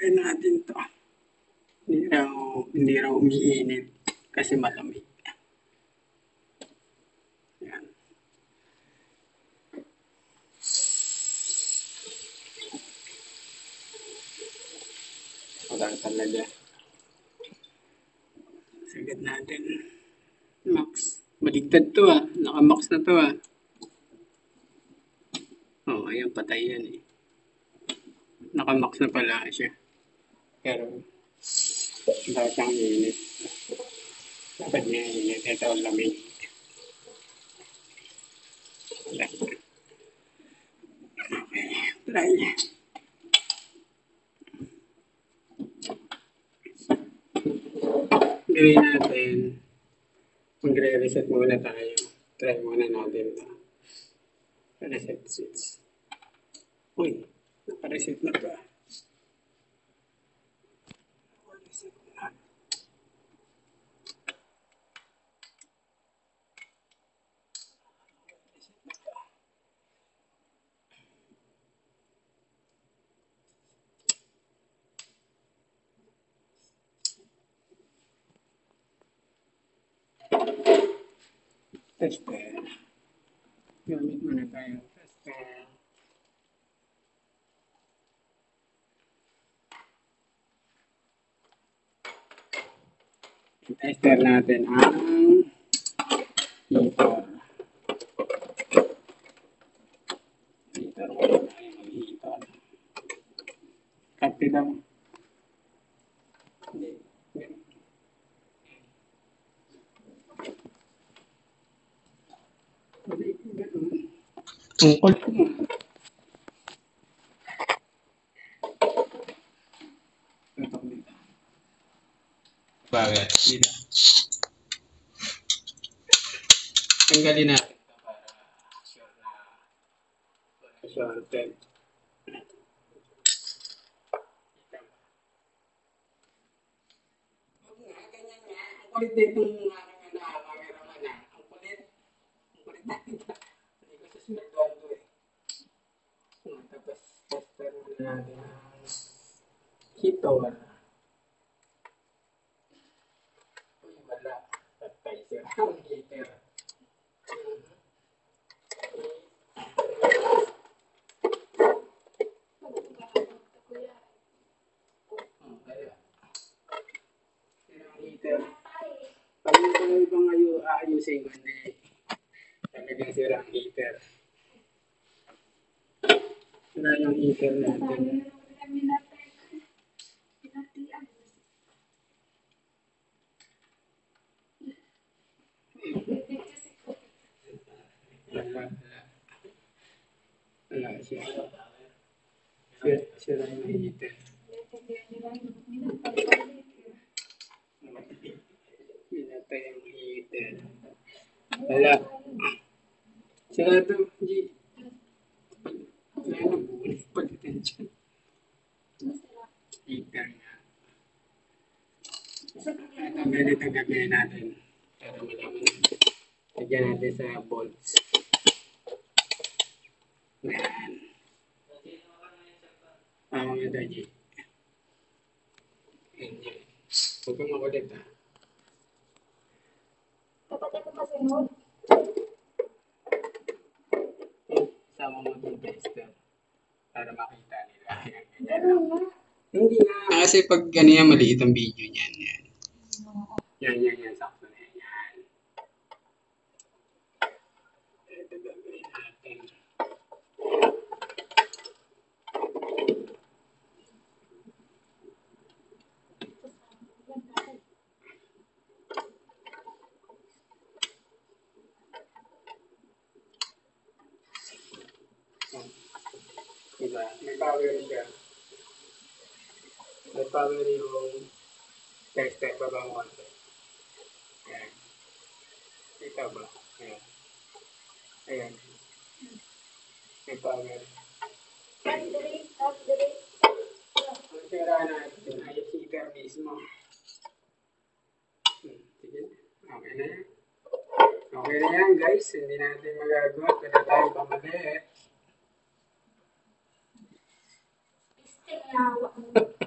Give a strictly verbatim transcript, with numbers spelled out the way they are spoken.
Try natin to. Hindi raw, hindi raw umiinit kasi malamig. Yan. Wala talaga. Sagad natin. Max. Baligtad to ah. Naka-max na to ah. Oh, ayan, patay yan eh. Naka-max na pala siya. Pero, dahil siyang init. Dapat niya init. Ito ang lamig. Okay. Try. Gawin natin. Magre-reset muna tayo. Try muna natin ito. Reset switch. Uy, naka-reset na ba? Reset na. Tester. Gamit muna tayo. Tester. Tester natin ang heater. Heater. Heater. Kapi daw. Hindi. Tungkol ko mo. Ito dito. Bakit? Dito. Tanggalin natin ito para sure na sorted. Huwag nga, ganyan nga. Ang kulit dito ng aking na cameraman na. Ang kulit. Ang kulit natin. Hindi ko susunod to eh. Tapos tester muna natin ang heater. Uy, wala. Patay siya ang heater. Pag yung mga ibang ayo, aayusin ko, hindi talagang sira ang heater. Sira yung heater natin. Wala, wala. Wala siya. Sira, sira yung heater. Pinatay ang heater. Wala. Sira ito, G. Wala na, bulit palitan dyan. Heater nga. Ito, ganito gagawin natin. Para malaman. Lagyan natin sa bolts. Yan. Tama nga ito, G. Yan. Huwag kang makulit, ha. Dapat ako masunod. Sama mo itong tester para makita nila. Ganun nga. Hindi nga. Kasi pag ganyan, maliit ang video niyan. Yan. Yan, yan, yan. Sakto na yan. Yan. Ito gagawin natin. Diba? May power siya. May power yung tester pa ba mo? Ayan. Kita ba? Ayan. Ayan. May power. Andre, Andre. Ang sira natin ay heater mismo. Hmm, sige. Okay na yan. Okay na yan guys. Hindi natin magagawa. Pwede tayo pamali. Isting na.